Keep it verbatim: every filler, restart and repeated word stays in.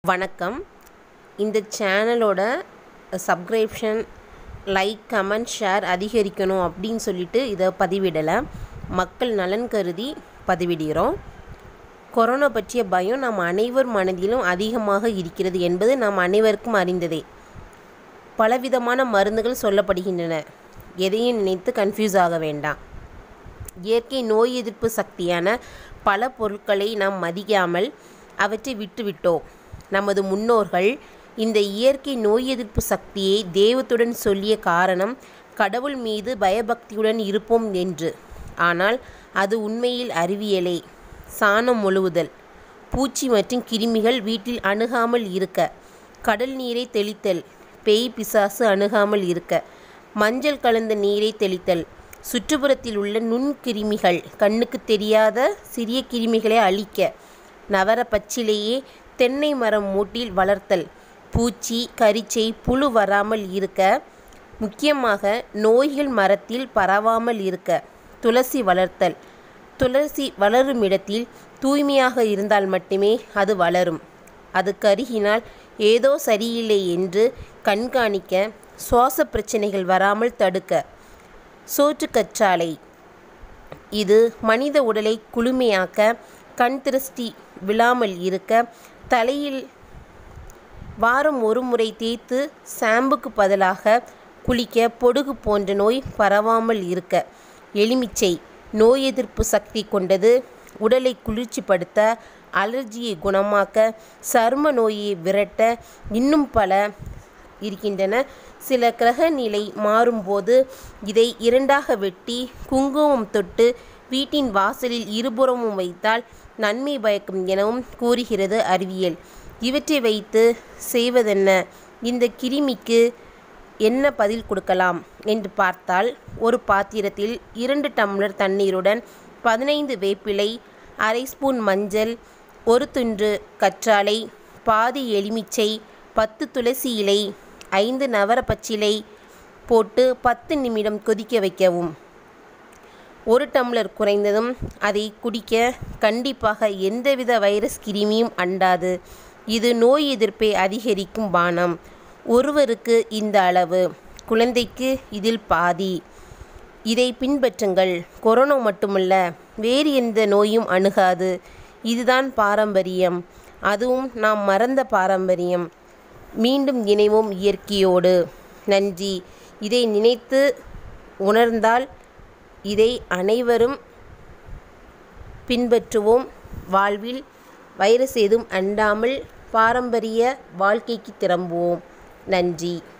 வணக்கம். இந்த சேனலோட சப்ஸ்கிரிப்ஷன், லைக், கமெண்ட், ஷேர் அதிகரிக்கணும் அப்படின்னு சொல்லிட்டு இதை பதிவிடலை. மக்கள் நலன் கருதி பதிவிடுகிறோம். கொரோனா பற்றிய பயம் நம் அனைவர் மனதிலும் அதிகமாக இருக்கிறது என்பது நாம் அனைவருக்கும் அறிந்ததே. பலவிதமான மருந்துகள் சொல்லப்படுகின்றன. எதையும் நினைத்து கன்ஃபியூஸ் ஆக வேண்டாம். இயற்கை நோய் எதிர்ப்பு சக்தியான பல பொருட்களை நாம் மதிக்காமல் அவற்றை விட்டுவிட்டோம். நமது முன்னோர்கள் இந்த இயற்கை நோய் எதிர்ப்பு சக்தியை தெய்வத்துடன் சொல்லிய காரணம் கடவுள் மீது பயபக்தியுடன் இருப்போம் என்று. ஆனால் அது உண்மையில் அறிவியலே. சாணம் மொழுவுதல், பூச்சி மற்றும் கிருமிகள் வீட்டில் அணுகாமல் இருக்க, கடல் நீரை தெளித்தல், பேய் பிசாசு அணுகாமல் இருக்க, மஞ்சள் கலந்த நீரை தெளித்தல், சுற்றுப்புறத்தில் உள்ள நுண்கிருமிகள், கண்ணுக்கு தெரியாத சிறிய கிருமிகளை அழிக்க, நவர பச்சிலையே தென்னை மரம் மூட்டில் வளர்த்தல், பூச்சி கரிச்சை புழு வராமல் இருக்க, முக்கியமாக நோய்கள் மரத்தில் பரவாமல் இருக்க துளசி வளர்த்தல். துளசி வளரும் இடத்தில் தூய்மையாக இருந்தால் மட்டுமே அது வளரும். அது கருகினால் ஏதோ சரியில்லை என்று கண்காணிக்க, சுவாச பிரச்சனைகள் வராமல் தடுக்க சோற்றுக்கற்றாழை. இது மனித உடலை குளுமையாக்க, கண் திருஷ்டி விழாமல் இருக்க, தலையில் வாரம் ஒரு முறை தேய்த்து ஷாம்புக்கு பதிலாக குளிக்க, பொடுகு போன்ற நோய் பரவாமல் இருக்க. எலுமிச்சை நோய் எதிர்ப்பு சக்தி கொண்டது. உடலை குளிர்ச்சிப்படுத்த, அலர்ஜியை குணமாக்க, சரும நோயை விரட்ட, இன்னும் பல இருக்கின்றன. சில கிரக நிலை மாறும்போது இதை இரண்டாக வெட்டி குங்குமம் தொட்டு வீட்டின் வாசலில் இருபுறமும் வைத்தால் நன்மை பயக்கும் எனவும் கூறுகிறது அறிவியல். இவற்றை வைத்து செய்வதென்ன? இந்த கிருமிக்கு என்ன பதில் கொடுக்கலாம் என்று பார்த்தால், ஒரு பாத்திரத்தில் இரண்டு டம்ளர் தண்ணீருடன் பதினைந்து வேப்பிலை, அரை ஸ்பூன் மஞ்சள், ஒரு துண்டு கற்றாழை, பாதி எலுமிச்சை, பத்து துளசி இலை, ஐந்து நவர பச்சிலை போட்டு பத்து நிமிடம் கொதிக்க வைக்கவும். ஒரு டம்ளர் குறைந்ததும் அதை குடிக்க கண்டிப்பாக எந்தவித வைரஸ் கிருமியும் அண்டாது. இது நோய் எதிர்ப்பை அதிகரிக்கும் பானம். ஒருவருக்கு இந்த அளவு, குழந்தைக்கு இதில் பாதி. இதை பின்பற்றுங்கள். கொரோனா மட்டுமல்ல, வேறு எந்த நோயும் அணுகாது. இதுதான் பாரம்பரியம், அதுவும் நாம் மறந்த பாரம்பரியம். மீண்டும் இணைவோம் இயற்கையோடு. நன்றி. இதை நினைத்து உணர்ந்தால் இதை அனைவரும் பின்பற்றுவோம். வாழ்வில் வைரஸ் ஏதும் அண்டாமல் பாரம்பரிய வாழ்க்கைக்கு திரும்புவோம். நன்றி.